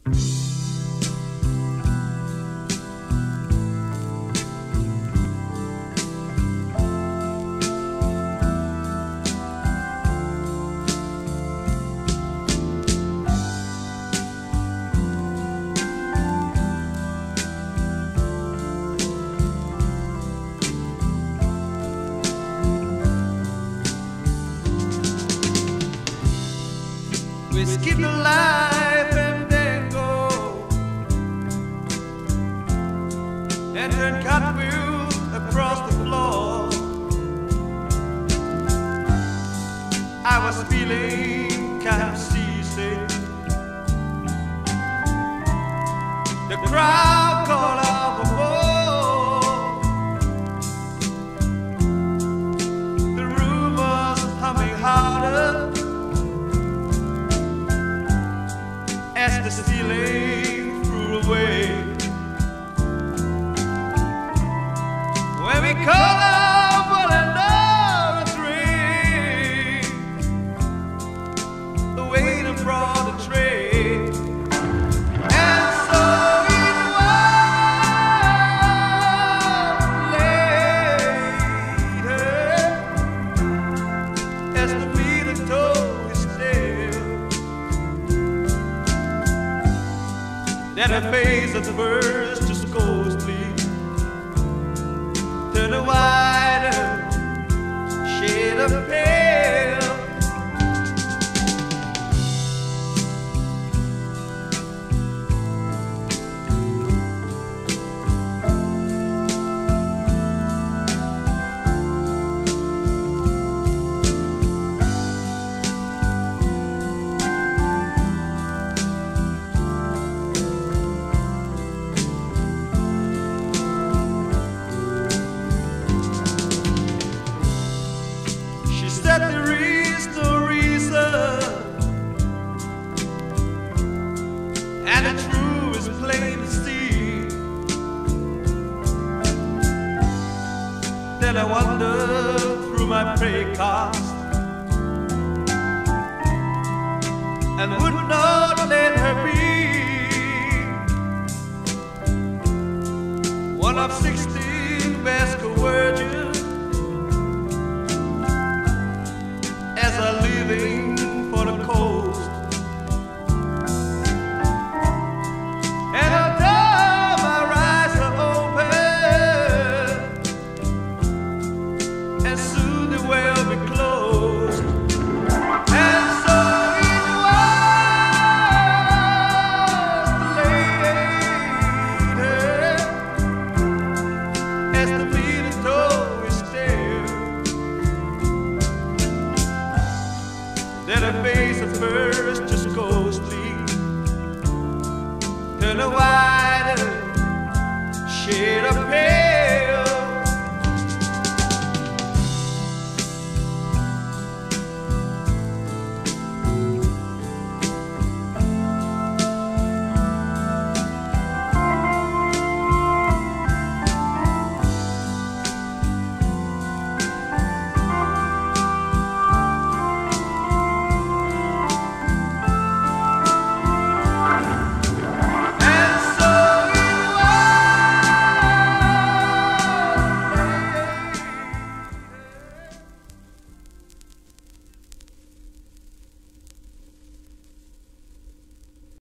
We skip the life and then go and turn cartwheels across the floor. I was feeling kind of seasick. The crowd called out for more. The room was humming harder as the ceiling flew away. When we called out for another drink, the waiter brought a tray. And so it was later, as the waiter told his tale, that her face at first just ghostly turned a wider shade of pale. There is no reason, and the truth is plain to see. Then I wandered through my pray cast and would not let her be one of 16 Vesco virgins as a living for the coast. And although my eyes are open, and soon they will be closed. And so it was later, as the meter told me still, that her face at first just ghostly turned a white